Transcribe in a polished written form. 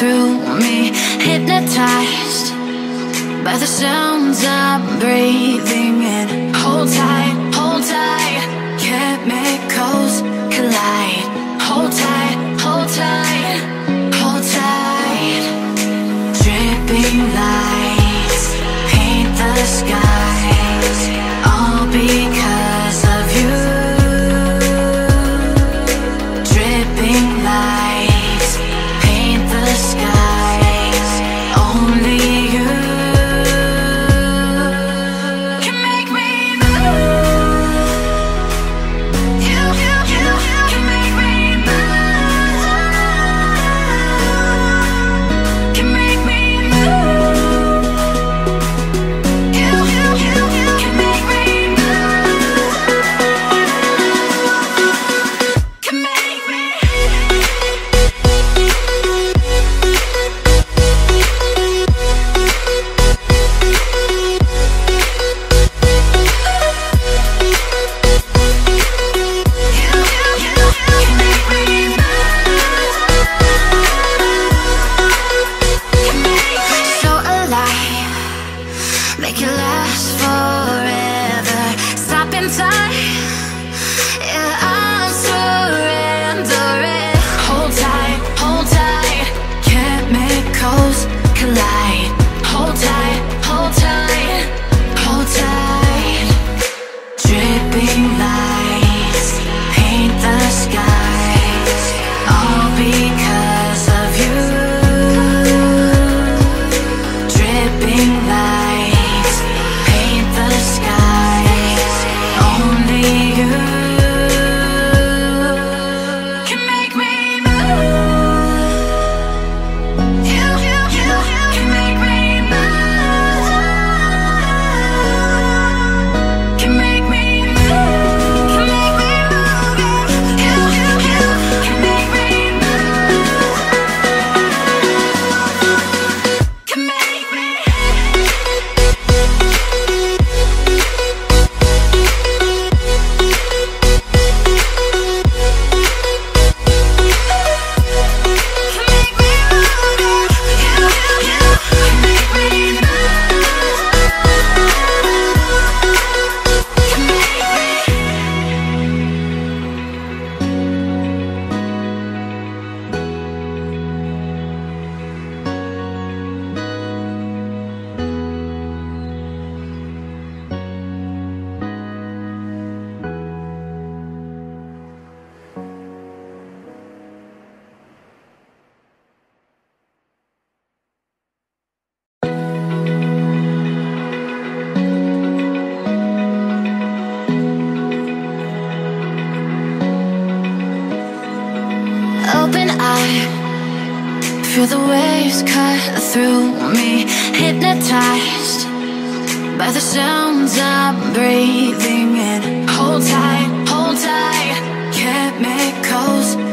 through me, hypnotized by the sounds I'm breathing in. Hold tight, chemicals collide. Hold tight, hold tight, hold tight. Dripping lights paint the skies, all because of you. Dripping lights paint the skies, only you can make me move. You can make me move. Can make me move. You can make me move. Can make me. So alive, make it last forever. Stop in time, yeah, I'm surrendering. Hold tight, chemicals collide. Hold tight, hold tight, hold tight. Dripping lights paint the skies, all because of you. Dripping lights paint the skies, only you can make me move. You can make me move. Can make me move. Can make me move. You can make me move. Can make me. Open eye, feel the waves cut through me, hypnotized by the sounds I'm breathing in. Hold tight, chemicals